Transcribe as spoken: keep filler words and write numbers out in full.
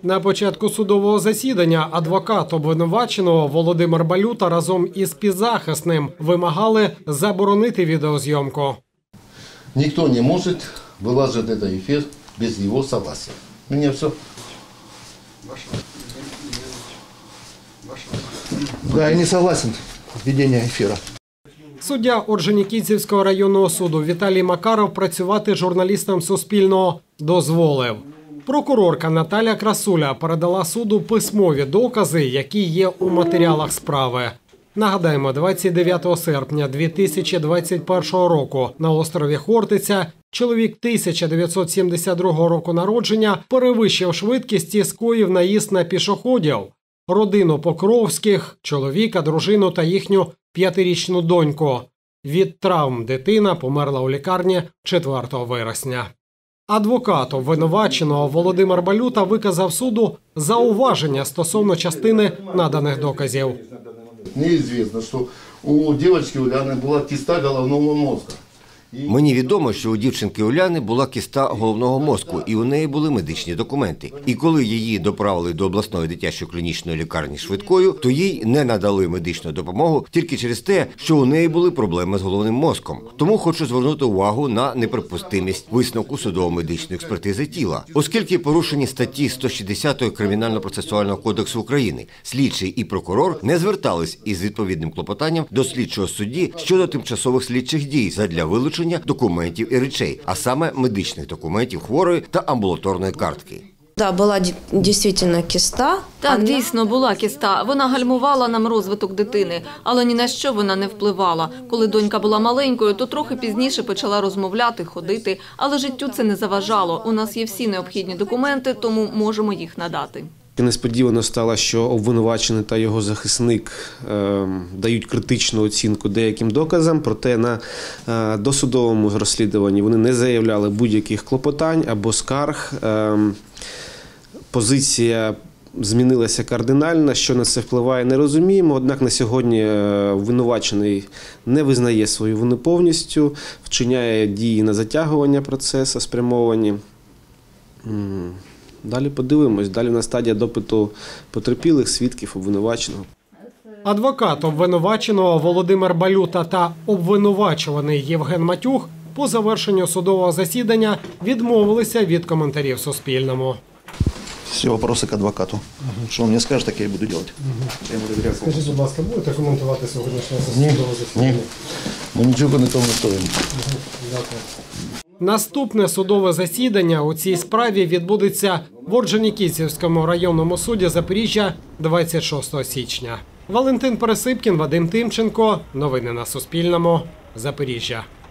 На початку судового засідання адвокат обвинуваченого Володимир Балюта разом із підзахисним вимагали заборонити відеозйомку. Ніхто не може вилажити цей ефір без його согласия. У мене все. Да, я не согласен с ведением эфира. Суддя Орджонікідзевського районного суду Віталій Макаров працювати журналістам Суспільного дозволив. Прокурорка Наталя Красуля передала суду письмові докази, які є у матеріалах справи. Нагадаємо, двадцять дев'ятого серпня дві тисячі двадцять першого року на острові Хортиця чоловік тисяча дев'ятсот сімдесят другого року народження перевищив швидкість і скоїв наїзд на пішоходів, родину Покровських, чоловіка, дружину та їхню п'ятирічну доньку. Від травм дитина померла у лікарні четвертого вересня. Адвокат обвинуваченого Володимир Балюта виказав суду зауваження стосовно частини наданих доказів. Неізвісно, що у дівчинки Уляни була кіста головного мозку. Мені відомо, що у дівчинки Уляни була кіста головного мозку, і у неї були медичні документи. І коли її доправили до обласної дитячої клінічної лікарні швидкою, то їй не надали медичну допомогу тільки через те, що у неї були проблеми з головним мозком. Тому хочу звернути увагу на неприпустимість висновку судово-медичної експертизи тіла. Оскільки порушені статті сто шістдесят Кримінально-процесуального кодексу України, слідчий і прокурор не звертались із відповідним клопотанням до слідчого судді щодо тимчасових слідчих дій задля вилучення документів і речей, а саме медичних документів хворої та амбулаторної картки. Да, була дійсно кіста. Так, дійсно, була кіста. Вона гальмувала нам розвиток дитини, але ні на що вона не впливала. Коли донька була маленькою, то трохи пізніше почала розмовляти, ходити, але життю це не заважало. У нас є всі необхідні документи, тому можемо їх надати. Несподівано стало, що обвинувачений та його захисник е, дають критичну оцінку деяким доказам, проте на е, досудовому розслідуванні вони не заявляли будь-яких клопотань або скарг. Е, позиція змінилася кардинально, що на це впливає, не розуміємо, однак на сьогодні обвинувачений не визнає свою вину повністю, вчиняє дії на затягування процесу спрямовані. Далі подивимось, далі на стадія допиту потерпілих, свідків, обвинуваченого. Адвокат обвинуваченого Володимир Балюта та обвинувачуваний Євген Матюх по завершенню судового засідання відмовилися від коментарів Суспільному. Всі питання к адвокату. Що він мені скаже, так я і буду робити. Скажіть, будь ласка, будете коментувати сьогоднішнє Ні, судове засідання? ні. Ми нічого не коментуємо. Дякую. Наступне судове засідання у цій справі відбудеться в Орджонікідзевському районному суді Запоріжжя двадцять шостого січня. Валентин Пересипкін, Вадим Тимченко. Новини на Суспільному. Запоріжжя.